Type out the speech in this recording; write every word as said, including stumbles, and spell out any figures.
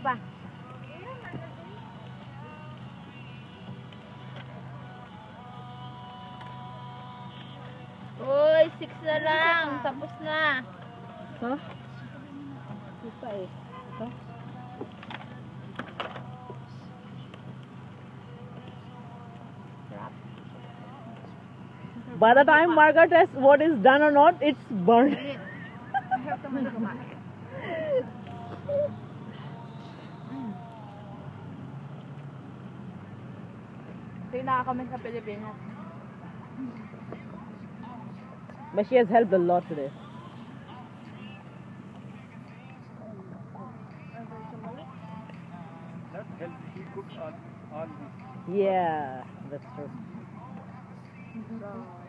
pa. Uy, six na lang. Tapos na. Huh? Ito pa eh. Ito? By the time Margaret tests what is done or not, it's burned. I have to make kumain. Ito yung nakakamiss sa Pilipinas. But she has helped a lot today. That helps. He cooks all, all this. Yeah, that's true. So,